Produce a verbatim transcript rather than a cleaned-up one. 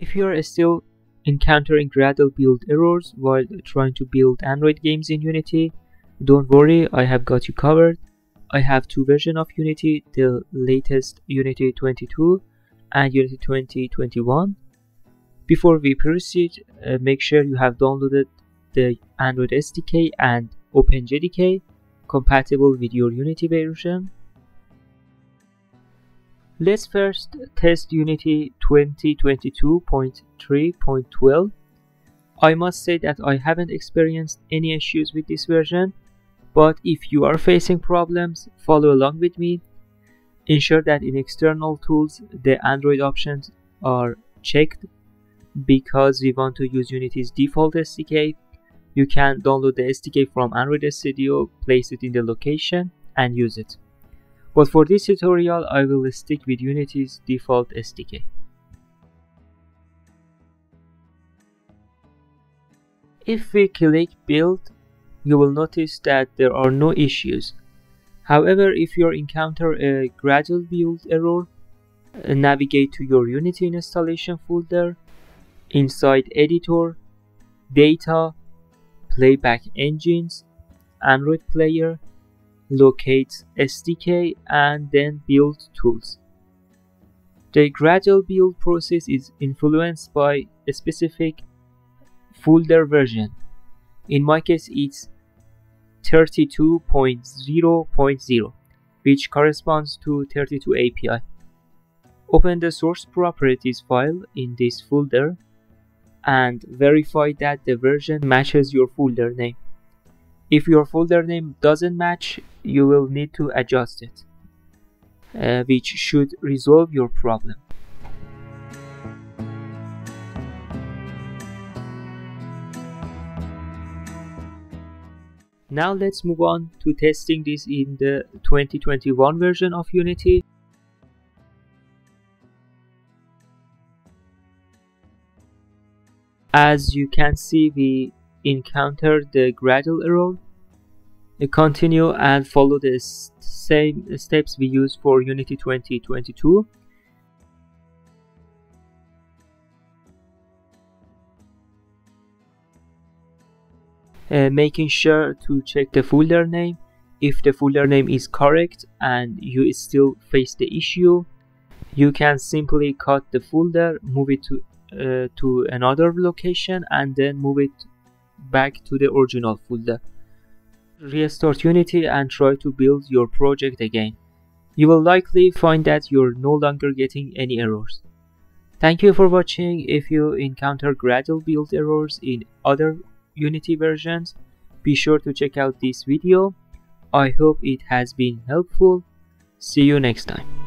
If you are still encountering Gradle build errors while trying to build Android games in Unity, don't worry, I have got you covered. I have two versions of Unity, the latest Unity twenty-two and Unity twenty twenty-one. Before we proceed, uh, make sure you have downloaded the Android S D K and OpenJDK compatible with your Unity version. Let's first test Unity twenty twenty-two point three point twelve. I must say that I haven't experienced any issues with this version, but if you are facing problems, follow along with me. Ensure that in external tools the Android options are checked, because we want to use Unity's default S D K. You can download the S D K from Android Studio, place it in the location and use it. But for this tutorial, I will stick with Unity's default S D K. If we click build, you will notice that there are no issues. However, if you encounter a Gradle build error, navigate to your Unity installation folder. Inside editor, data, playback engines, Android player, locate S D K and then build tools. The Gradle build process is influenced by a specific folder version. In my case, it's thirty-two point zero point zero, which corresponds to thirty-two A P I. Open the source properties file in this folder and verify that the version matches your folder name. If your folder name doesn't match, you will need to adjust it, uh, which should resolve your problem. Now let's move on to testing this in the twenty twenty-one version of Unity. As you can see, we encountered the Gradle error. Continue and follow the same steps we used for Unity twenty twenty-two. Uh, making sure to check the folder name. If the folder name is correct and you still face the issue, you can simply cut the folder, move it to uh, to another location and then move it back to the original folder. Restart Unity and try to build your project again. You will likely find that you're no longer getting any errors. Thank you for watching. If you encounter Gradle build errors in other Unity versions, be sure to check out this video. I hope it has been helpful. See you next time.